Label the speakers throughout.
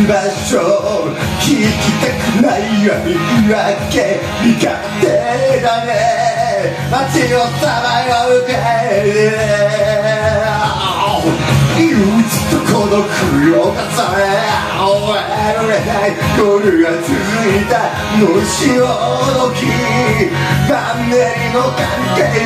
Speaker 1: 場所聞きたくないよ言い訳味方だね街をさまようか憂鬱と孤独を重ね終えられない夜が続いた虫をどきマンネリの関係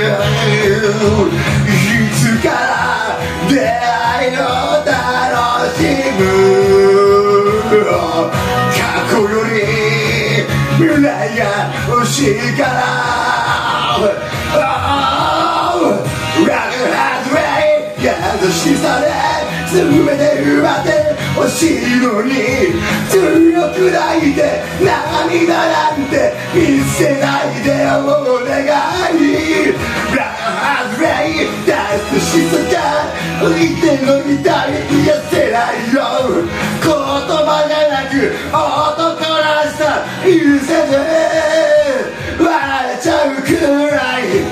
Speaker 1: いつから出会いの楽しむ過去より未来が欲しいから優しさで全て奪って欲しいのに強く泣いて涙なんて見せないでよお願いブラックハーズレイ優しさじゃ見てのみたいに癒せないよ言葉じゃなく男らしさ許せて笑っちゃうくらい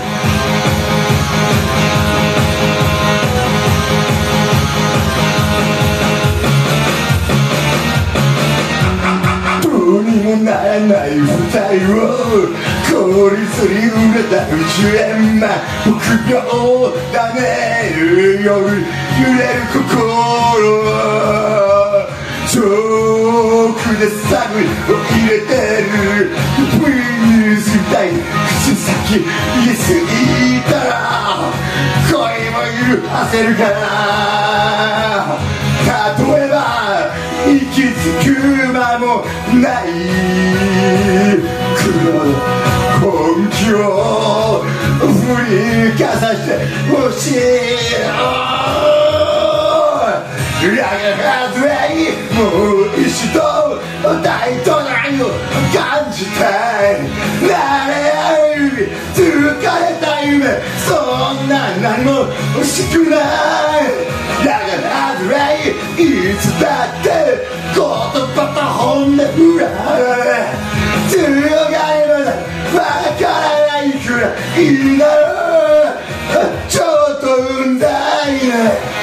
Speaker 1: にもならない二人を効率に売れた宇宙円満臆病だね夜揺れる心遠くで探りを入れてる Please たい口先言い過ぎたら恋も許せるから例えば息つく間もない黒の根気を振りかざしてほしいラガハズレイもう一度大都内を感じたい慣れ合う疲れた夢そんな何も欲しくないラガハズレイいつだって言葉と本音裏強がりまだわからないくらいいだろうちょっとうんざりね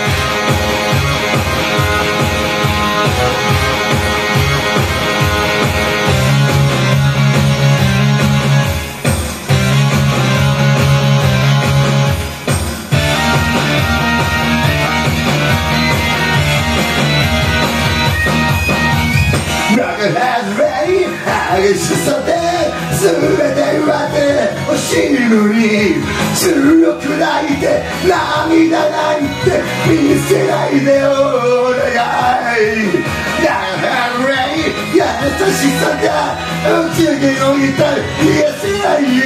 Speaker 1: 激しさで全て奪って欲しいのに強く泣いて涙なんて見せないでよお願い優しさが次の痛い癒せない